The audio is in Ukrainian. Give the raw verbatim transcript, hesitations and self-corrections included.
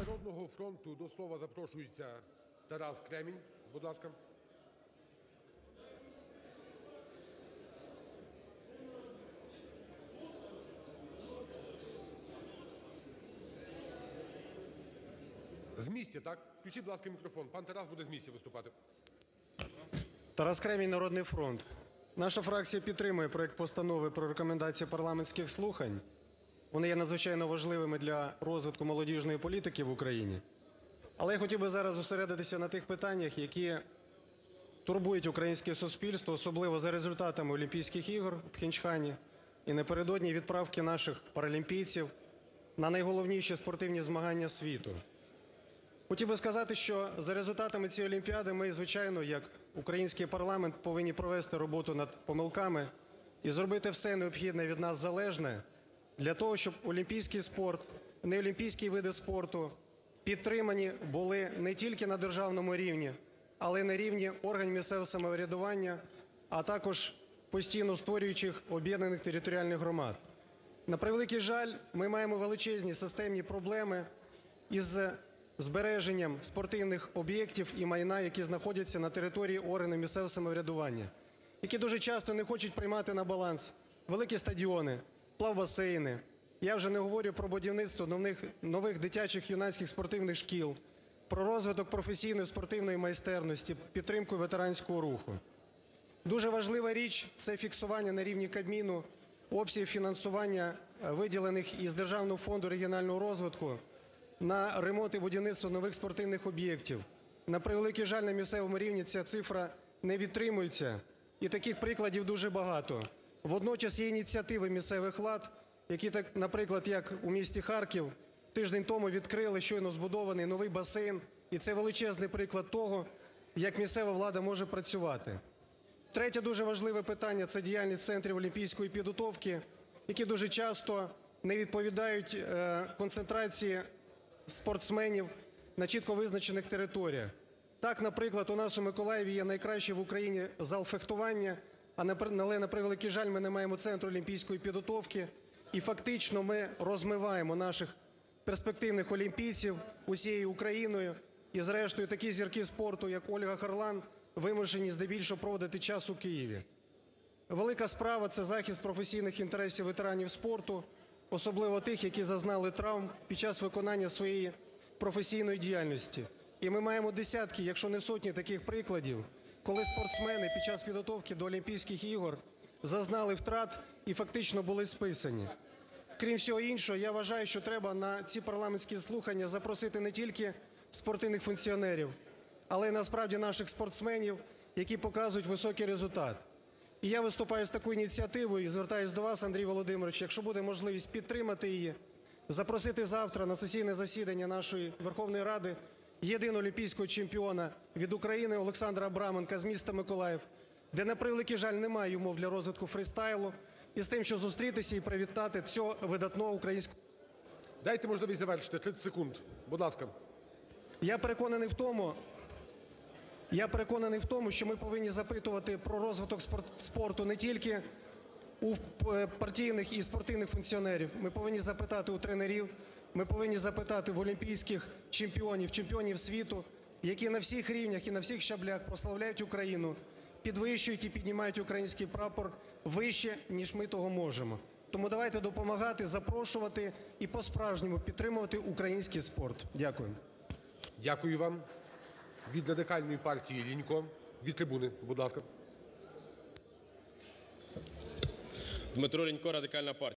"Народного фронту" до слова запрошується Тарас Кремінь. Будь ласка. З місця, так? Включіть, будь ласка, мікрофон. Пан Тарас буде з місця виступати. Тарас Кремінь, "Народний фронт". Наша фракція підтримує проект Постанови про Рекомендації парламентських слухань. Вони є надзвичайно важливими для розвитку молодіжної політики в Україні. Але я хотів би зараз зосередитися на тих питаннях, які турбують українське суспільство, особливо за результатами Олімпійських ігор в Пхьончхані і напередодні відправки наших паралімпійців на найголовніші спортивні змагання світу. Хотів би сказати, що за результатами цієї Олімпіади ми, звичайно, як український парламент повинні провести роботу над помилками і зробити все необхідне від нас залежне для того, щоб олімпійський спорт, неолімпійські види спорту підтримані були не тільки на державному рівні, але й на рівні органів місцевого самоврядування, а також постійно створюючих об'єднаних територіальних громад. На превеликий жаль, ми маємо величезні системні проблеми із збереженням спортивних об'єктів і майна, які знаходяться на території органів місцевого самоврядування, які дуже часто не хочуть приймати на баланс великі стадіони, плавбасейни. Я вже не говорю про будівництво нових, нових дитячих юнацьких спортивних шкіл, про розвиток професійної спортивної майстерності, підтримку ветеранського руху. Дуже важлива річ – це фіксування на рівні Кабміну обсягів фінансування, виділених із Державного фонду регіонального розвитку на ремонт і будівництво нових спортивних об'єктів. На превеликий жаль, на місцевому рівні ця цифра не витримується, і таких прикладів дуже багато. Водночас є ініціативи місцевих влад, які, так, наприклад, як у місті Харків, тиждень тому відкрили щойно збудований новий басейн, і це величезний приклад того, як місцева влада може працювати. Третє дуже важливе питання – це діяльність центрів олімпійської підготовки, які дуже часто не відповідають концентрації спортсменів на чітко визначених територіях. Так, наприклад, у нас у Миколаєві є найкращий в Україні зал фехтування, але, на превеликий жаль, ми не маємо центру олімпійської підготовки, і фактично ми розмиваємо наших перспективних олімпійців усією Україною, і зрештою такі зірки спорту, як Ольга Харлан, вимушені здебільшого проводити час у Києві. Велика справа – це захист професійних інтересів ветеранів спорту, особливо тих, які зазнали травм під час виконання своєї професійної діяльності. І ми маємо десятки, якщо не сотні таких прикладів, коли спортсмени під час підготовки до Олімпійських ігор зазнали втрат і фактично були списані. Крім всього іншого, я вважаю, що треба на ці парламентські слухання запросити не тільки спортивних функціонерів, але й насправді наших спортсменів, які показують високий результат. І я виступаю з такою ініціативою і звертаюсь до вас, Андрій Володимирович, якщо буде можливість підтримати її, запросити завтра на сесійне засідання нашої Верховної Ради єдиного олімпійського чемпіона від України Олександра Абраменка з міста Миколаїв, де, на превеликий жаль, немає умов для розвитку фрістайлу, і з тим, щоб зустрітися і привітати цього видатного українського... Дайте можливість завершити, тридцять секунд. Будь ласка. Я переконаний в тому, Я переконаний в тому, що ми повинні запитувати про розвиток спорту не тільки у партійних і спортивних функціонерів. Ми повинні запитати у тренерів, ми повинні запитати в олімпійських чемпіонів, чемпіонів світу, які на всіх рівнях і на всіх щаблях прославляють Україну, підвищують і піднімають український прапор вище, ніж ми того можемо. Тому давайте допомагати, запрошувати і по-справжньому підтримувати український спорт. Дякую. Дякую вам. Від Радикальної партії Лінько. Від трибуни, будь ласка. Дмитро Лінько, Радикальна партія.